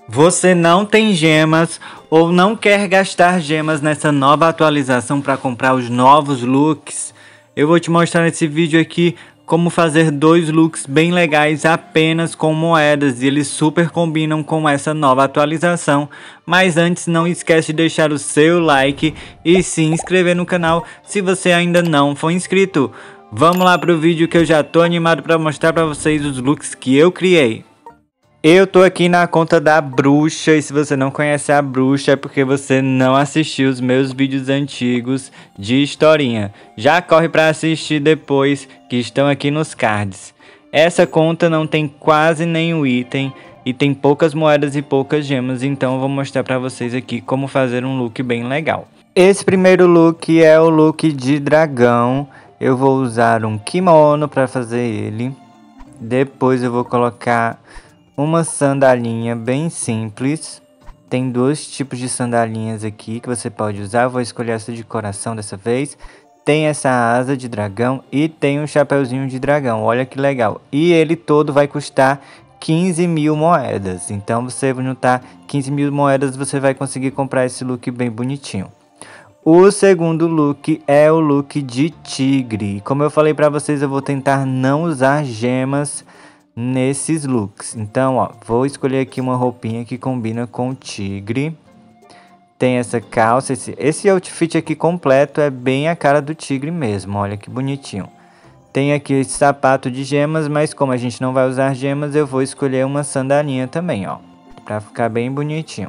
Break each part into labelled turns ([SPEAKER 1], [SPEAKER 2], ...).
[SPEAKER 1] Você não tem gemas ou não quer gastar gemas nessa nova atualização para comprar os novos looks? Eu vou te mostrar nesse vídeo aqui como fazer dois looks bem legais apenas com moedas e eles super combinam com essa nova atualização. Mas antes, não esquece de deixar o seu like e se inscrever no canal se você ainda não for inscrito. Vamos lá pro vídeo que eu já tô animado para mostrar para vocês os looks que eu criei. Eu tô aqui na conta da Bruxa, e se você não conhece a Bruxa é porque você não assistiu os meus vídeos antigos de historinha. Já corre para assistir depois, que estão aqui nos cards. Essa conta não tem quase nenhum item e tem poucas moedas e poucas gemas, então eu vou mostrar para vocês aqui como fazer um look bem legal. Esse primeiro look é o look de dragão. Eu vou usar um kimono para fazer ele. Depois eu vou colocar uma sandalinha bem simples. Tem dois tipos de sandalinhas aqui que você pode usar. Eu vou escolher essa de coração dessa vez. Tem essa asa de dragão e tem um chapeuzinho de dragão. Olha que legal. E ele todo vai custar 15 mil moedas. Então você vai juntar 15 mil moedas, você vai conseguir comprar esse look bem bonitinho. O segundo look é o look de tigre. Como eu falei para vocês, eu vou tentar não usar gemas nesses looks. Então, ó, vou escolher aqui uma roupinha que combina com o tigre. Tem essa calça, esse outfit aqui completo é bem a cara do tigre mesmo. Olha que bonitinho. Tem aqui esse sapato de gemas, mas como a gente não vai usar gemas, eu vou escolher uma sandalinha também, ó, pra ficar bem bonitinho.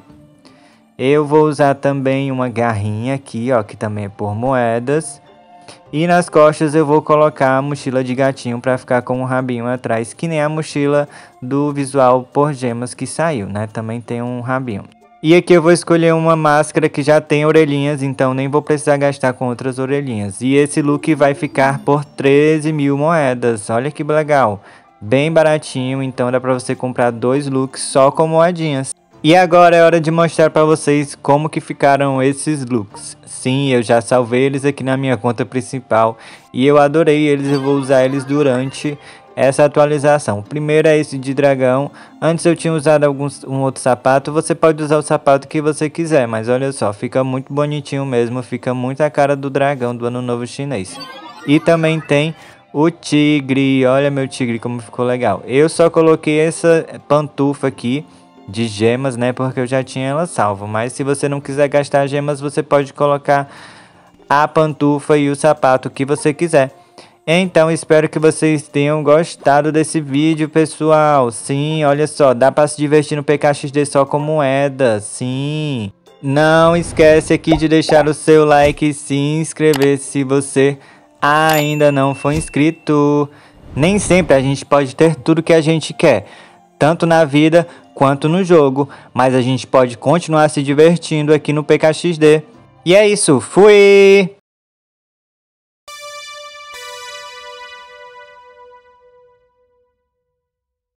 [SPEAKER 1] Eu vou usar também uma garrinha aqui, ó, que também é por moedas. E nas costas eu vou colocar a mochila de gatinho para ficar com um rabinho atrás, que nem a mochila do visual por gemas que saiu, né? Também tem um rabinho. E aqui eu vou escolher uma máscara que já tem orelhinhas, então nem vou precisar gastar com outras orelhinhas. E esse look vai ficar por 13 mil moedas, olha que legal. Bem baratinho, então dá para você comprar dois looks só com moedinhas. E agora é hora de mostrar para vocês como que ficaram esses looks. Sim, eu já salvei eles aqui na minha conta principal e eu adorei eles, eu vou usar eles durante essa atualização. O primeiro é esse de dragão. Antes eu tinha usado um outro sapato, você pode usar o sapato que você quiser, mas olha só, fica muito bonitinho mesmo, fica muito a cara do dragão do Ano Novo Chinês. E também tem o tigre, olha meu tigre como ficou legal. Eu só coloquei essa pantufa aqui de gemas, né, porque eu já tinha ela salvo, mas se você não quiser gastar gemas, você pode colocar a pantufa e o sapato que você quiser. Então espero que vocês tenham gostado desse vídeo, pessoal. Sim, olha só, dá para se divertir no PKXD só com moedas, sim. Não esquece aqui de deixar o seu like e se inscrever se você ainda não for inscrito. Nem sempre a gente pode ter tudo que a gente quer, tanto na vida quanto no jogo, mas a gente pode continuar se divertindo aqui no PKXD. E é isso, fui!